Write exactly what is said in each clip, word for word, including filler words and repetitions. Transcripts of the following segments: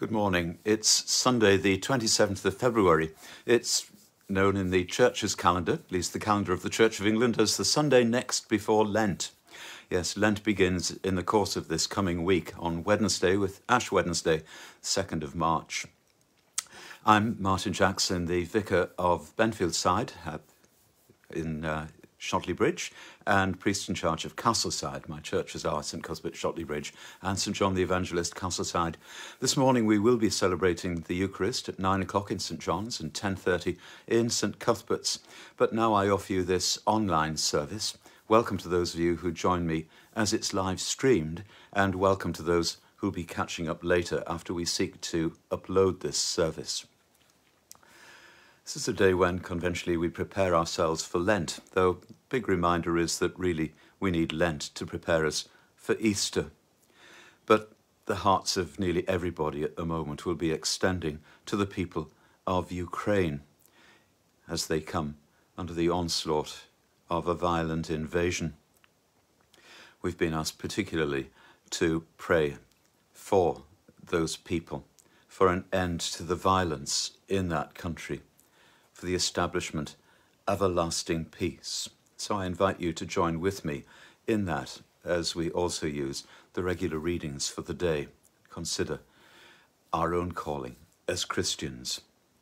Good morning. It's Sunday, the twenty-seventh of February. It's known in the Church's calendar, at least the calendar of the Church of England, as the Sunday next before Lent. Yes, Lent begins in the course of this coming week on Wednesday with Ash Wednesday, second of March. I'm Martin Jackson, the vicar of Castleside in uh, Shotley Bridge, and priest in charge of Castleside. My churches are St Cuthbert, Shotley Bridge, and St John the Evangelist, Castleside. This morning we will be celebrating the Eucharist at nine o'clock in St John's and ten thirty in St Cuthbert's. But now I offer you this online service. Welcome to those of you who join me as it's live streamed, and welcome to those who'll be catching up later after we seek to upload this service. This is a day when conventionally we prepare ourselves for Lent, though big reminder is that really we need Lent to prepare us for Easter. But the hearts of nearly everybody at the moment will be extending to the people of Ukraine as they come under the onslaught of a violent invasion. We've been asked particularly to pray for those people, for an end to the violence in that country, for the establishment of a lasting peace. So I invite you to join with me in that as we also use the regular readings for the day. Consider our own calling as Christians.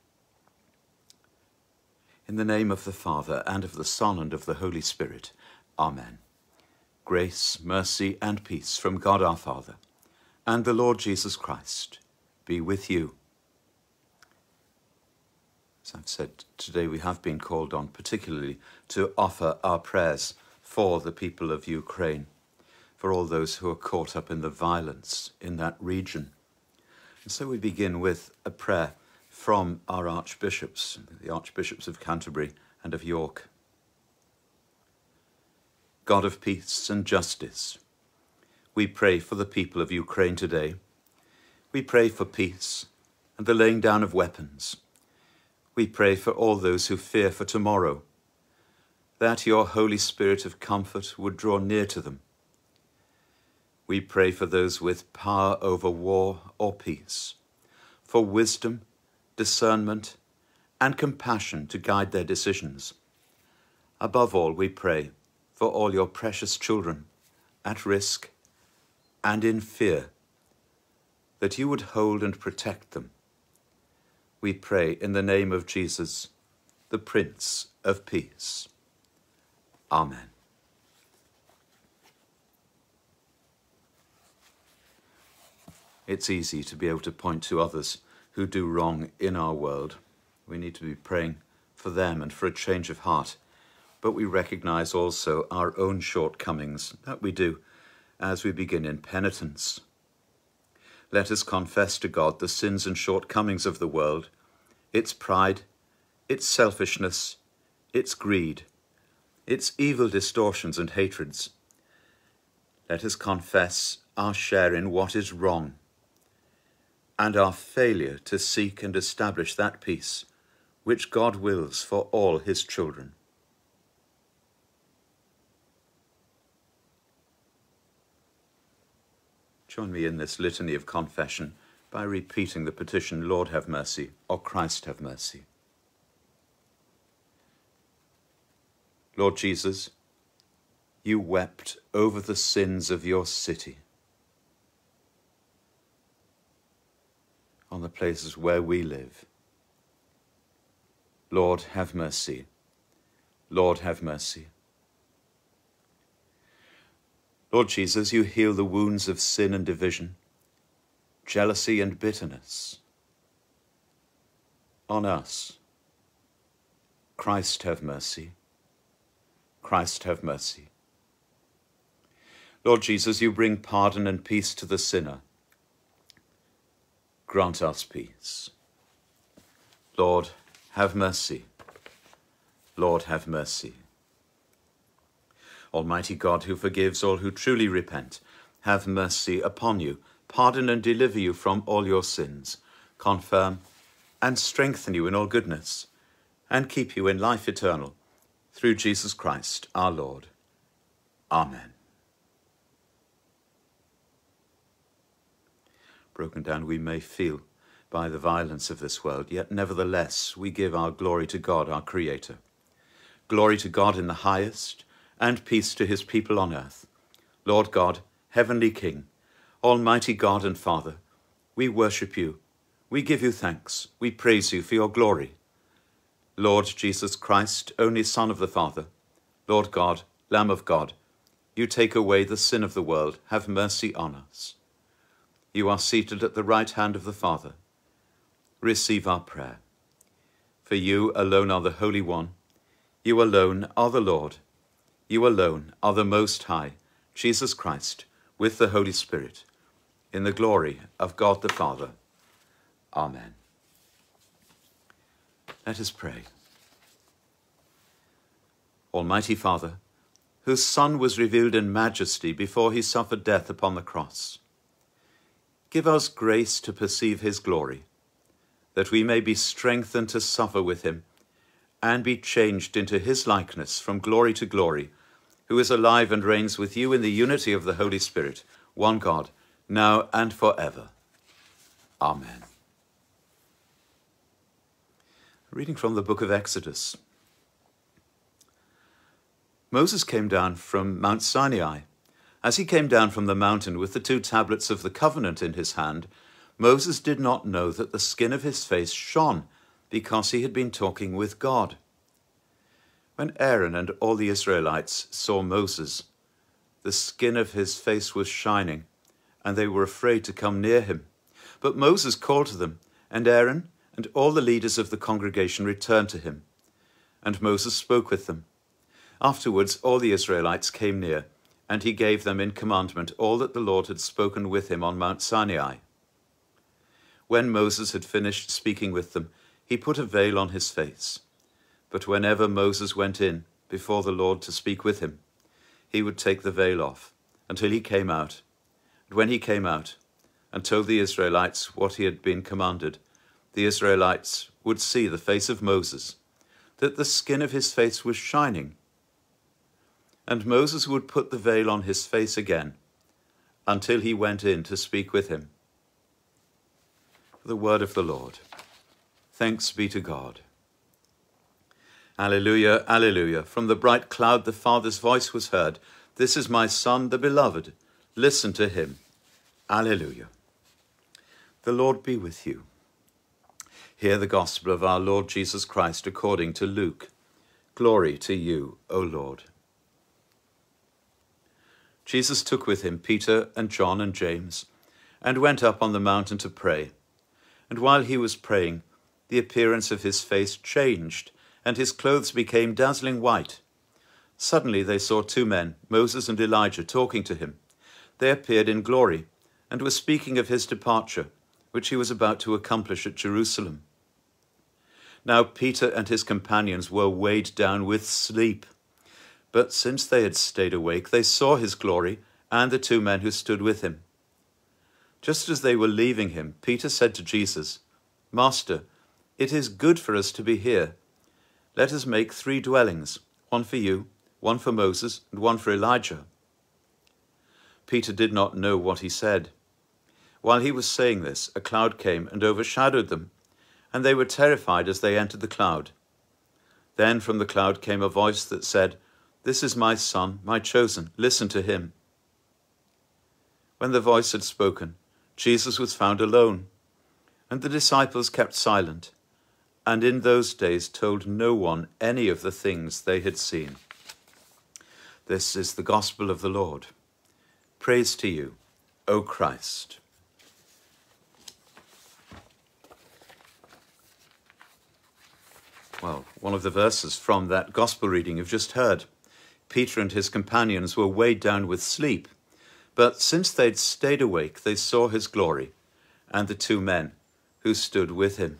In the name of the Father, and of the Son, and of the Holy Spirit. Amen. Grace, mercy, and peace from God our Father, and the Lord Jesus Christ be with you. As I've said, today we have been called on particularly to offer our prayers for the people of Ukraine, for all those who are caught up in the violence in that region. And so we begin with a prayer from our archbishops, the archbishops of Canterbury and of York. God of peace and justice, we pray for the people of Ukraine today. We pray for peace and the laying down of weapons. We pray for all those who fear for tomorrow, that your Holy Spirit of comfort would draw near to them. We pray for those with power over war or peace, for wisdom, discernment, and compassion to guide their decisions. Above all, we pray for all your precious children at risk and in fear, that you would hold and protect them. We pray in the name of Jesus, the Prince of Peace. Amen. It's easy to be able to point to others who do wrong in our world. We need to be praying for them and for a change of heart. But we recognize also our own shortcomings. That we do as we begin in penitence. Let us confess to God the sins and shortcomings of the world, its pride, its selfishness, its greed, its evil distortions and hatreds. Let us confess our share in what is wrong and our failure to seek and establish that peace which God wills for all his children. Join me in this litany of confession by repeating the petition, Lord have mercy, or Christ have mercy. Lord Jesus, you wept over the sins of your city, on the places where we live. Lord, have mercy. Lord, have mercy. Lord Jesus, you heal the wounds of sin and division, jealousy and bitterness. On us, Christ have mercy. Christ have mercy. Lord Jesus, you bring pardon and peace to the sinner. Grant us peace. Lord, have mercy. Lord, have mercy. Almighty God, who forgives all who truly repent, have mercy upon you, pardon and deliver you from all your sins, confirm and strengthen you in all goodness, and keep you in life eternal, through Jesus Christ our Lord. Amen. Broken down, we may feel by the violence of this world, yet nevertheless we give our glory to God, our Creator. Glory to God in the highest, and peace to his people on earth. Lord God, heavenly King, almighty God and Father, we worship you. We give you thanks. We praise you for your glory. Lord Jesus Christ, only Son of the Father, Lord God, Lamb of God, you take away the sin of the world. Have mercy on us. You are seated at the right hand of the Father. Receive our prayer. For you alone are the Holy One. You alone are the Lord. You alone are the Most High, Jesus Christ, with the Holy Spirit, in the glory of God the Father. Amen. Let us pray. Almighty Father, whose Son was revealed in majesty before he suffered death upon the cross, give us grace to perceive his glory, that we may be strengthened to suffer with him and be changed into his likeness from glory to glory, who is alive and reigns with you in the unity of the Holy Spirit, one God, now and forever. Amen. Reading from the book of Exodus. Moses came down from Mount Sinai. As he came down from the mountain with the two tablets of the covenant in his hand, Moses did not know that the skin of his face shone, because he had been talking with God. When Aaron and all the Israelites saw Moses, the skin of his face was shining, and they were afraid to come near him. But Moses called to them, and Aaron and all the leaders of the congregation returned to him. And Moses spoke with them. Afterwards all the Israelites came near, and he gave them in commandment all that the Lord had spoken with him on Mount Sinai. When Moses had finished speaking with them, he put a veil on his face. But whenever Moses went in before the Lord to speak with him, he would take the veil off until he came out. And when he came out and told the Israelites what he had been commanded, the Israelites would see the face of Moses, that the skin of his face was shining. And Moses would put the veil on his face again until he went in to speak with him. The word of the Lord. Thanks be to God. Alleluia, alleluia. From the bright cloud the Father's voice was heard. This is my Son, the beloved. Listen to him. Alleluia. The Lord be with you. Hear the gospel of our Lord Jesus Christ according to Luke. Glory to you, O Lord. Jesus took with him Peter and John and James, and went up on the mountain to pray. And while he was praying, the appearance of his face changed, and his clothes became dazzling white. Suddenly they saw two men, Moses and Elijah, talking to him. They appeared in glory, and were speaking of his departure, which he was about to accomplish at Jerusalem. Now Peter and his companions were weighed down with sleep. But since they had stayed awake, they saw his glory and the two men who stood with him. Just as they were leaving him, Peter said to Jesus, Master, it is good for us to be here. Let us make three dwellings, one for you, one for Moses, and one for Elijah. Peter did not know what he said. While he was saying this, a cloud came and overshadowed them, and they were terrified as they entered the cloud. Then from the cloud came a voice that said, This is my Son, my chosen. Listen to him. When the voice had spoken, Jesus was found alone, and the disciples kept silent, and in those days told no one any of the things they had seen. This is the gospel of the Lord. Praise to you, O Christ. Well, one of the verses from that gospel reading you've just heard. Peter and his companions were weighed down with sleep, but since they'd stayed awake, they saw his glory and the two men who stood with him.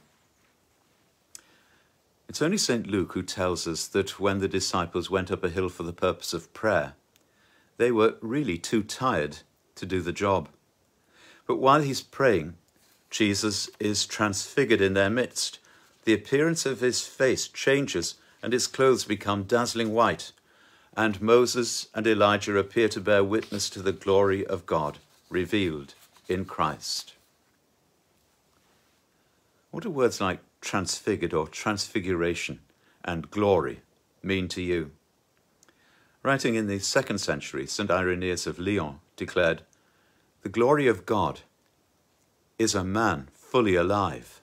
It's only Saint Luke who tells us that when the disciples went up a hill for the purpose of prayer, they were really too tired to do the job. But while he's praying, Jesus is transfigured in their midst. The appearance of his face changes and his clothes become dazzling white. And Moses and Elijah appear to bear witness to the glory of God revealed in Christ. What do words like transfigured or transfiguration and glory mean to you? Writing in the second century, Saint Irenaeus of Lyon declared, "The glory of God is a man fully alive."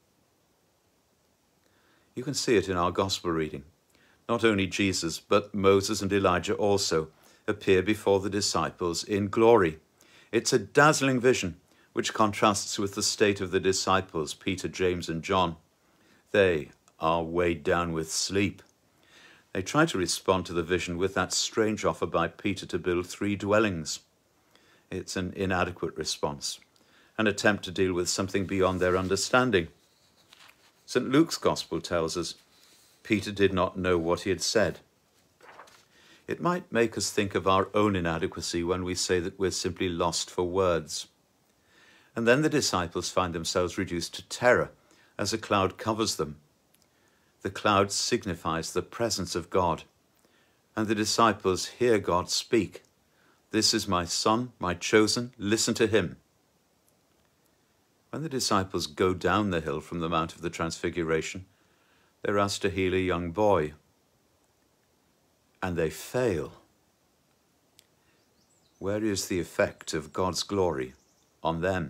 You can see it in our gospel reading. Not only Jesus, but Moses and Elijah also appear before the disciples in glory. It's a dazzling vision which contrasts with the state of the disciples, Peter, James, and John. They are weighed down with sleep. They try to respond to the vision with that strange offer by Peter to build three dwellings. It's an inadequate response, an attempt to deal with something beyond their understanding. Saint Luke's Gospel tells us Peter did not know what he had said. It might make us think of our own inadequacy when we say that we're simply lost for words. And then the disciples find themselves reduced to terror as a cloud covers them. The cloud signifies the presence of God, and the disciples hear God speak. "This is my son, my chosen, listen to him." When the disciples go down the hill from the Mount of the Transfiguration, they're asked to heal a young boy, and they fail. Where is the effect of God's glory on them?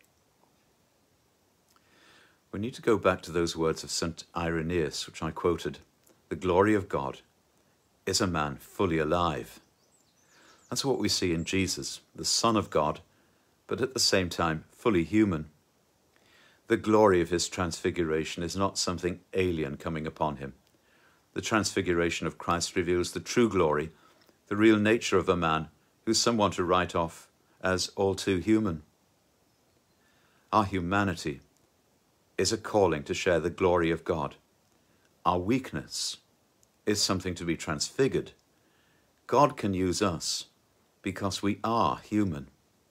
We need to go back to those words of Saint Irenaeus, which I quoted. "The glory of God is a man fully alive." That's what we see in Jesus, the Son of God, but at the same time fully human. The glory of his transfiguration is not something alien coming upon him. The transfiguration of Christ reveals the true glory, the real nature of a man who's someone to write off as all too human. Our humanity is a calling to share the glory of God. Our weakness is something to be transfigured. God can use us because we are human.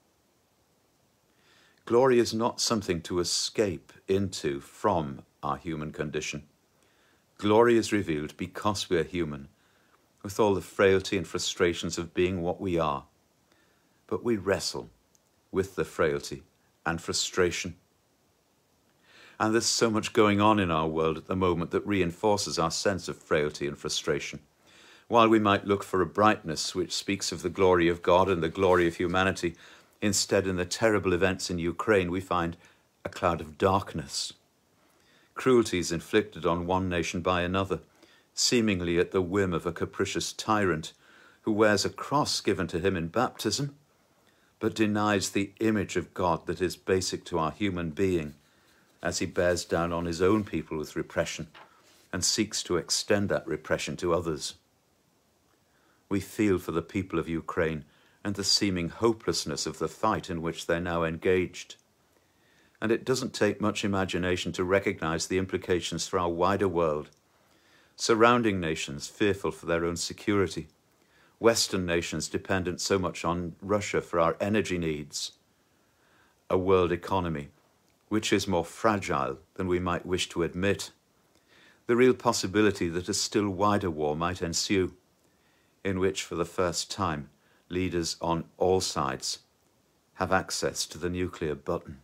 Glory is not something to escape into from our human condition. Glory is revealed because we are human, with all the frailty and frustrations of being what we are. But we wrestle with the frailty and frustration. And there's so much going on in our world at the moment that reinforces our sense of frailty and frustration. While we might look for a brightness which speaks of the glory of God and the glory of humanity, instead in the terrible events in Ukraine we find a cloud of darkness. Cruelties inflicted on one nation by another, seemingly at the whim of a capricious tyrant who wears a cross given to him in baptism, but denies the image of God that is basic to our human being, as he bears down on his own people with repression and seeks to extend that repression to others. We feel for the people of Ukraine and the seeming hopelessness of the fight in which they're now engaged. And it doesn't take much imagination to recognize the implications for our wider world. Surrounding nations fearful for their own security. Western nations dependent so much on Russia for our energy needs. A world economy which is more fragile than we might wish to admit. The real possibility that a still wider war might ensue, in which for the first time leaders on all sides have access to the nuclear button.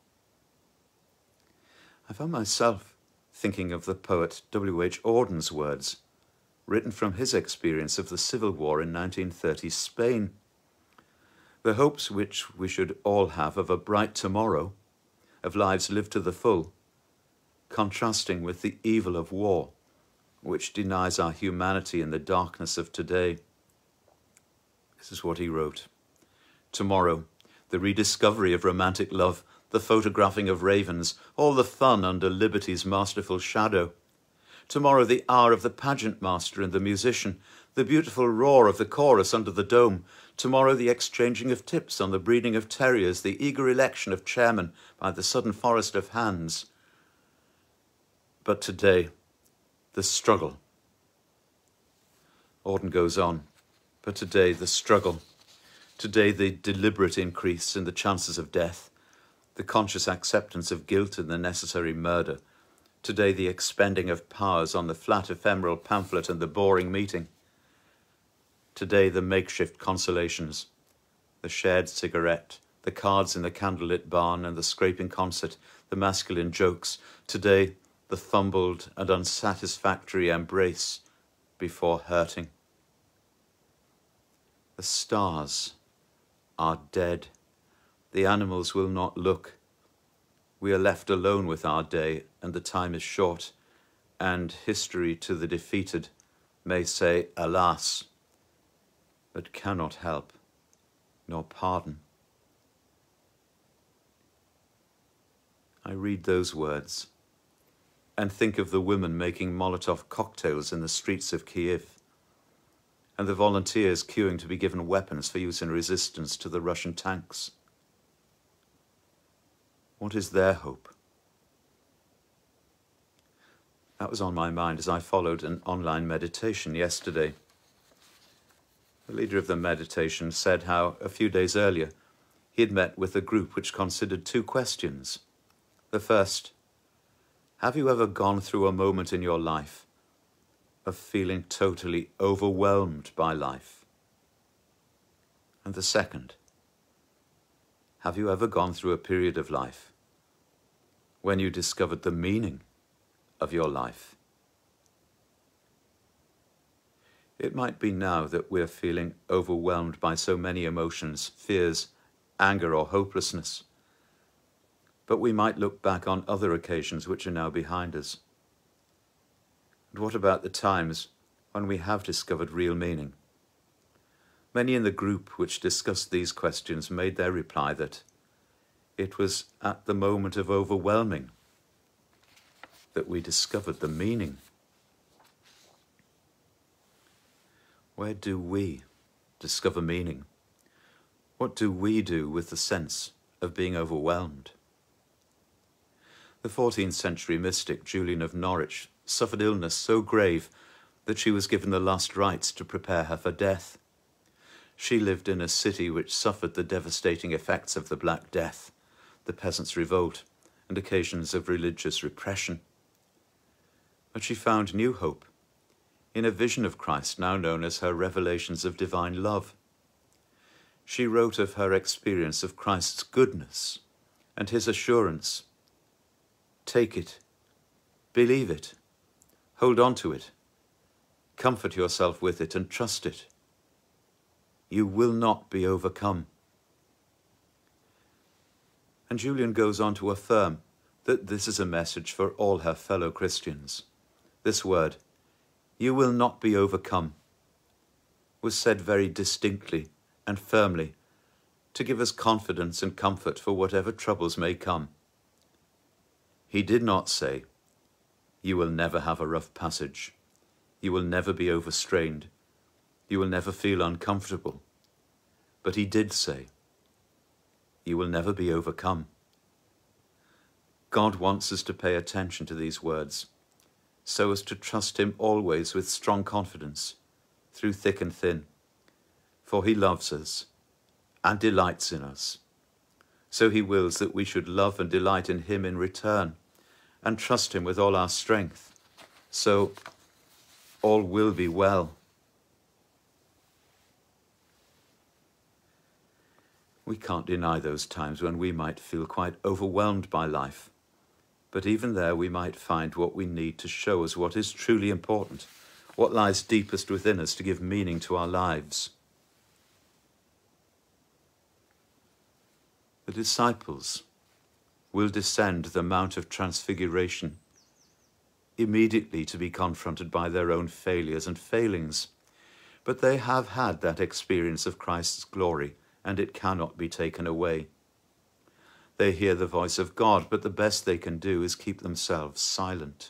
I found myself thinking of the poet W H Auden's words, written from his experience of the Civil War in nineteen thirty Spain. The hopes which we should all have of a bright tomorrow, of lives lived to the full, contrasting with the evil of war, which denies our humanity in the darkness of today. This is what he wrote. Tomorrow, the rediscovery of romantic love, the photographing of ravens, all the fun under liberty's masterful shadow. Tomorrow, the hour of the pageant master and the musician, the beautiful roar of the chorus under the dome. Tomorrow, the exchanging of tips on the breeding of terriers, the eager election of chairmen by the sudden forest of hands. But today, the struggle. Auden goes on. But today, the struggle. Today, the deliberate increase in the chances of death, the conscious acceptance of guilt and the necessary murder. Today, the expending of powers on the flat ephemeral pamphlet and the boring meeting. Today, the makeshift consolations, the shared cigarette, the cards in the candlelit barn and the scraping concert, the masculine jokes. Today, the fumbled and unsatisfactory embrace before hurting. The stars are dead. The animals will not look. We are left alone with our day, and the time is short, and history to the defeated may say, alas, but cannot help nor pardon. I read those words and think of the women making Molotov cocktails in the streets of Kiev, and the volunteers queuing to be given weapons for use in resistance to the Russian tanks. What is their hope? That was on my mind as I followed an online meditation yesterday. The leader of the meditation said how, a few days earlier, he had met with a group which considered two questions. The first, have you ever gone through a moment in your life of feeling totally overwhelmed by life? And the second, have you ever gone through a period of life when you discovered the meaning of your life? It might be now that we're feeling overwhelmed by so many emotions, fears, anger, or hopelessness. But we might look back on other occasions which are now behind us. And what about the times when we have discovered real meaning? Many in the group which discussed these questions made their reply that it was at the moment of overwhelming that we discovered the meaning. Where do we discover meaning? What do we do with the sense of being overwhelmed? The fourteenth century mystic Julian of Norwich suffered illness so grave that she was given the last rites to prepare her for death. She lived in a city which suffered the devastating effects of the Black Death, the peasants' revolt, and occasions of religious repression. But she found new hope in a vision of Christ now known as her Revelations of Divine Love. She wrote of her experience of Christ's goodness and his assurance. Take it, believe it, hold on to it, comfort yourself with it and trust it. You will not be overcome. And Julian goes on to affirm that this is a message for all her fellow Christians. This word, you will not be overcome, was said very distinctly and firmly to give us confidence and comfort for whatever troubles may come. He did not say, you will never have a rough passage, you will never be overstrained, you will never feel uncomfortable. But he did say, you will never be overcome. God wants us to pay attention to these words, so as to trust him always with strong confidence, through thick and thin. For he loves us and delights in us. So he wills that we should love and delight in him in return, and trust him with all our strength. So all will be well. We can't deny those times when we might feel quite overwhelmed by life. But even there we might find what we need to show us what is truly important, what lies deepest within us to give meaning to our lives. The disciples will descend the Mount of Transfiguration immediately to be confronted by their own failures and failings. But they have had that experience of Christ's glory, and it cannot be taken away. They hear the voice of God, but the best they can do is keep themselves silent.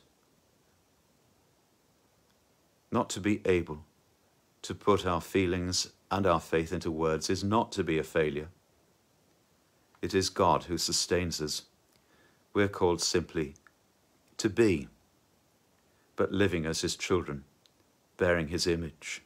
Not to be able to put our feelings and our faith into words is not to be a failure. It is God who sustains us. We're called simply to be, but living as his children, bearing his image.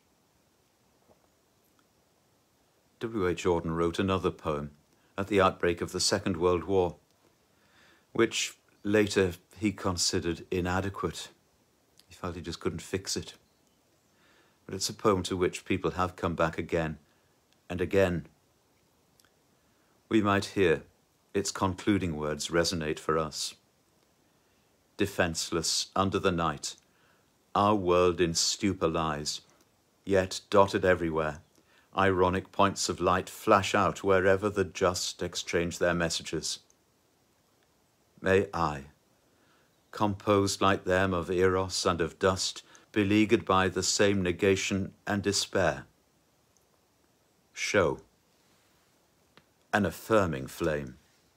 W H Auden wrote another poem at the outbreak of the Second World War, which later he considered inadequate. He felt he just couldn't fix it. But it's a poem to which people have come back again and again. we might hear its concluding words resonate for us. Defenceless under the night, our world in stupor lies, yet dotted everywhere, ironic points of light flash out wherever the just exchange their messages. May I, composed like them of eros and of dust, beleaguered by the same negation and despair, show an affirming flame.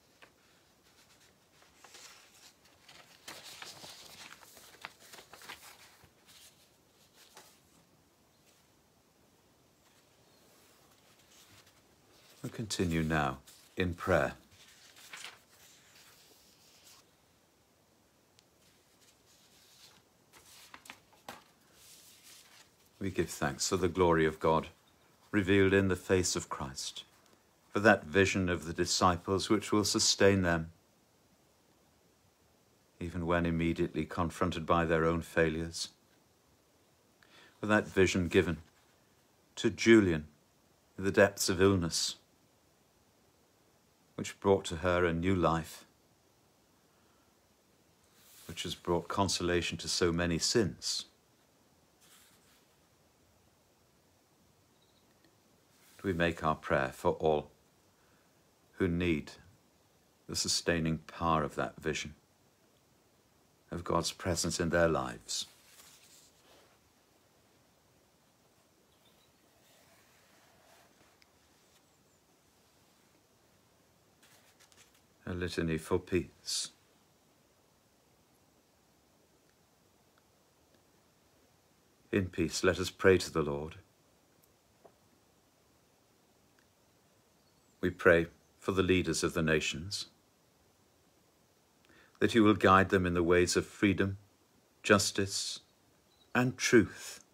We'll continue now in prayer. We give thanks for the glory of God revealed in the face of Christ, for that vision of the disciples which will sustain them, even when immediately confronted by their own failures, for that vision given to Julian in the depths of illness, which brought to her a new life, which has brought consolation to so many since. We make our prayer for all who need the sustaining power of that vision, of God's presence in their lives. A litany for peace. In peace, let us pray to the Lord. We pray for the leaders of the nations, that you will guide them in the ways of freedom, justice, and truth.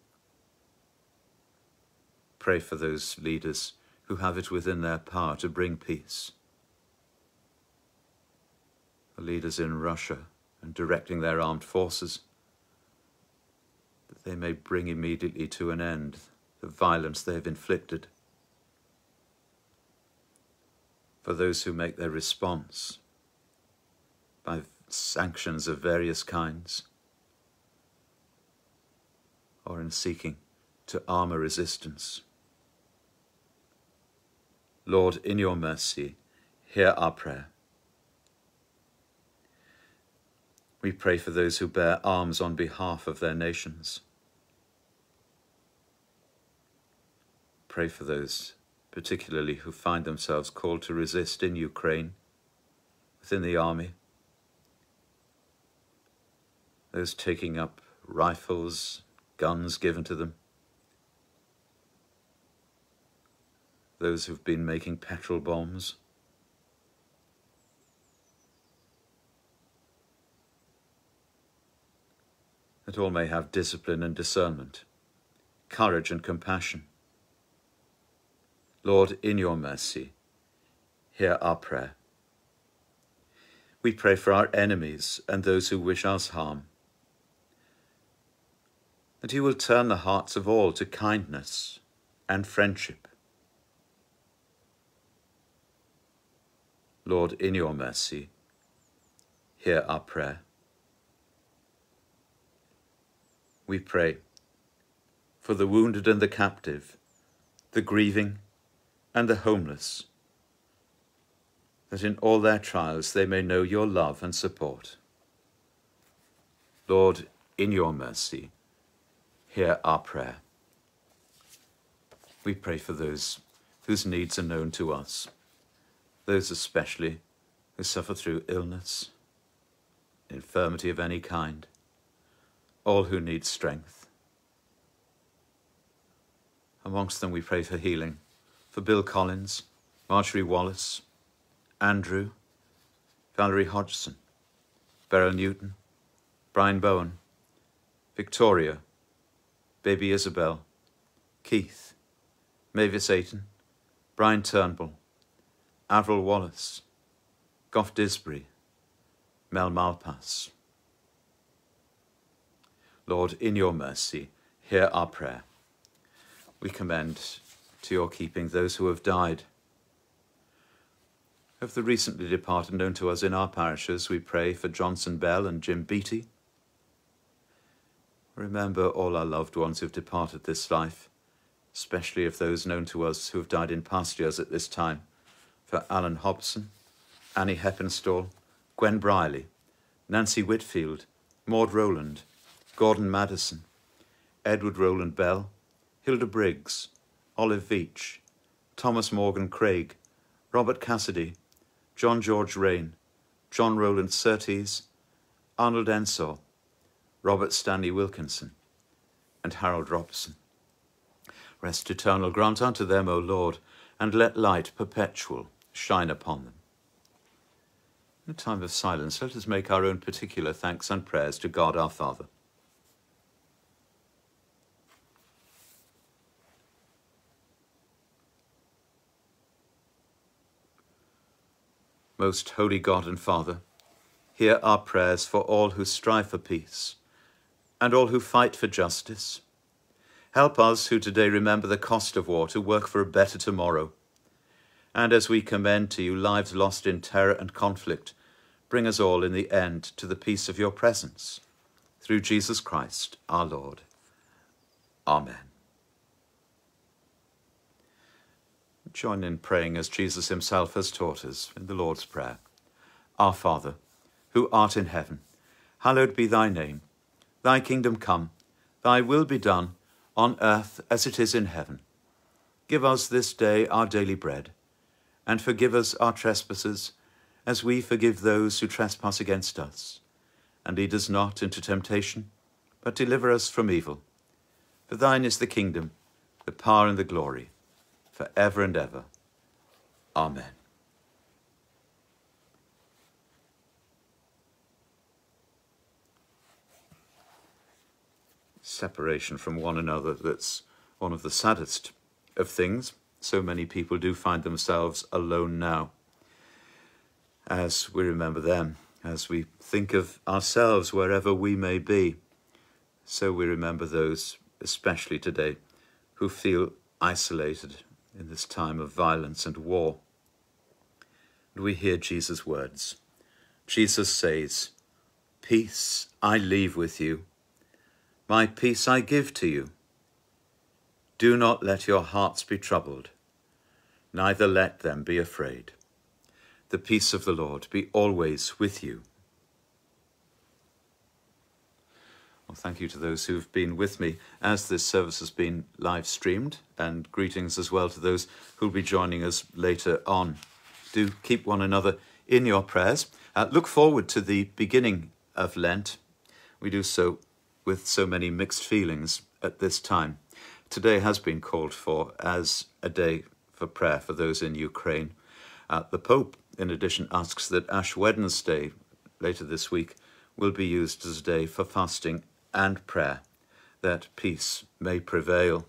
Pray for those leaders who have it within their power to bring peace. The leaders in Russia and directing their armed forces, that they may bring immediately to an end the violence they have inflicted. For those who make their response by sanctions of various kinds, or in seeking to arm a resistance. Lord, in your mercy, hear our prayer. We pray for those who bear arms on behalf of their nations. Pray for those particularly who find themselves called to resist in Ukraine, within the army, those taking up rifles, guns given to them, those who've been making petrol bombs, that all may have discipline and discernment, courage and compassion. Lord, in your mercy, hear our prayer. We pray for our enemies and those who wish us harm, that you will turn the hearts of all to kindness and friendship. Lord, in your mercy, hear our prayer. We pray for the wounded and the captive, the grieving and the homeless, that in all their trials they may know your love and support. Lord, in your mercy, hear our prayer. We pray for those whose needs are known to us, those especially who suffer through illness, infirmity of any kind, all who need strength. Amongst them we pray for healing, for Bill Collins, Marjorie Wallace, Andrew, Valerie Hodgson, Beryl Newton, Brian Bowen, Victoria, baby Isabel, Keith, Mavis Ayton, Brian Turnbull, Avril Wallace, Gough Disbury, Mel Malpass. Lord, in your mercy, hear our prayer. We commend to your keeping those who have died, Of the recently departed known to us in our parishes, we pray for Johnson Bell and Jim Beattie. Remember all our loved ones who have departed this life, especially of those known to us who have died in past years at this time, for Alan Hobson, Annie Heppenstall, Gwen Briley, Nancy Whitfield, Maud Rowland, Gordon Madison, Edward Rowland Bell, Hilda Briggs, Olive Veach, Thomas Morgan Craig, Robert Cassidy, John George Rain, John Rowland Surtees, Arnold Ensor, Robert Stanley Wilkinson, and Harold Robson. Rest eternal grant unto them, O Lord, and let light perpetual shine upon them. In a time of silence, let us make our own particular thanks and prayers to God our Father. Most holy God and Father, hear our prayers for all who strive for peace and all who fight for justice. Help us who today remember the cost of war to work for a better tomorrow. And as we commend to you lives lost in terror and conflict, bring us all in the end to the peace of your presence. Through Jesus Christ, our Lord. Amen. Join in praying as Jesus himself has taught us in the Lord's Prayer. Our Father, who art in heaven, hallowed be thy name. Thy kingdom come, thy will be done, on earth as it is in heaven. Give us this day our daily bread, and forgive us our trespasses, as we forgive those who trespass against us. And lead us not into temptation, but deliver us from evil. For thine is the kingdom, the power and the glory, for ever and ever. Amen. Separation from one another, that's one of the saddest of things. So many people do find themselves alone now. As we remember them, as we think of ourselves wherever we may be, so we remember those, especially today, who feel isolated in this time of violence and war. And we hear Jesus' words. Jesus says, "Peace I leave with you. My peace I give to you. Do not let your hearts be troubled, neither let them be afraid. The peace of the Lord be always with you." Well, thank you to those who've been with me as this service has been live streamed, and greetings as well to those who'll be joining us later on. Do keep one another in your prayers. Uh, look forward to the beginning of Lent. We do so with so many mixed feelings at this time. Today has been called for as a day for prayer for those in Ukraine. Uh, the Pope, in addition, asks that Ash Wednesday, later this week, will be used as a day for fasting and prayer, that peace may prevail.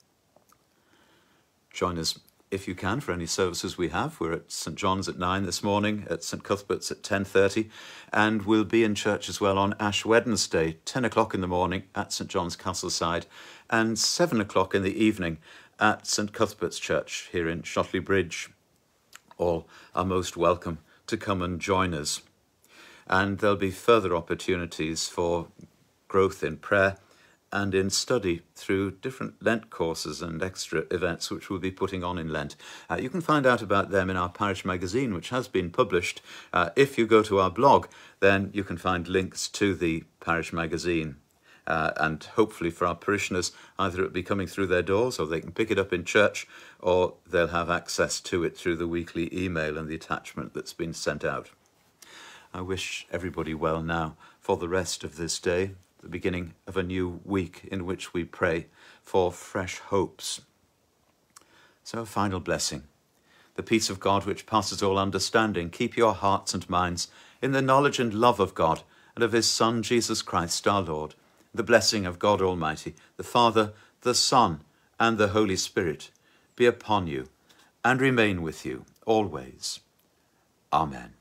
Join us, if you can, for any services we have. We're at St John's at nine this morning, at St Cuthbert's at ten thirty, and we'll be in church as well on Ash Wednesday, ten o'clock in the morning at St John's Castleside, and seven o'clock in the evening at St Cuthbert's Church here in Shotley Bridge. All are most welcome to come and join us. And there'll be further opportunities for growth in prayer and in study through different Lent courses and extra events which we'll be putting on in Lent. Uh, you can find out about them in our parish magazine, which has been published. Uh, if you go to our blog, then you can find links to the parish magazine. Uh, and hopefully for our parishioners, either it'll be coming through their doors, or they can pick it up in church, or they'll have access to it through the weekly email and the attachment that's been sent out. I wish everybody well now for the rest of this day, the beginning of a new week in which we pray for fresh hopes. So a final blessing. The peace of God which passes all understanding, keep your hearts and minds in the knowledge and love of God and of his Son, Jesus Christ, our Lord. The blessing of God Almighty, the Father, the Son, and the Holy Spirit be upon you and remain with you always. Amen.